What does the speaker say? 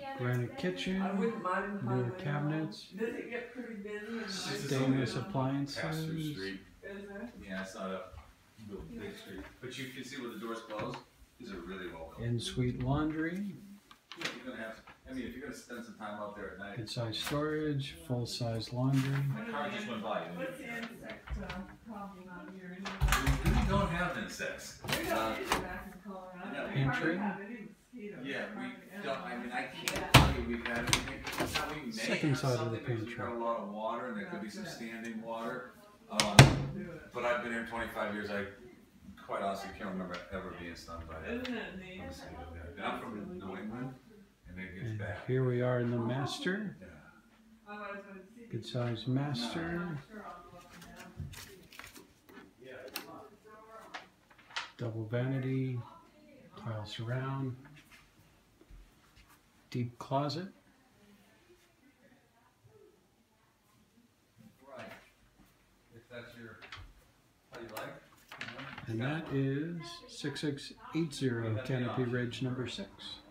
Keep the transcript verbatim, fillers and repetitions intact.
Granite kitchen, I wouldn't mind newer highway cabinets, now. Does it get pretty busy? stainless appliances. Pass-through street. Is there? Yeah, it's not a real big street, but you can see where the doors close. These are really well built. In-suite laundry, Yeah, you're gonna have. I mean, if you're gonna spend some time out there at night. good size storage, full-size laundry. My car just went by. What's the insect uh, problem out here? We really don't have insects. We Uh, don't get back in Colorado. no. We Pantry? hardly have any mosquitoes. Yeah, we Hardly don't. I any. mean, I can't tell you we've had anything. Now, we may Second have side of the something because we've pantry. got a lot of water, and there could be some standing water. Um, Do it. but I've been here twenty-five years. I quite honestly can't remember ever being stung by a Isn't it neat? mosquito. And I'm from New England, and it gets And bad. here we are in the master, Yeah. Otherwise, when you see good size master, I'm sure I'll go up and down. double vanity, tile surround, deep closet, Right. If that's your, how you like. and that is six six eight zero Canopy Ridge number six.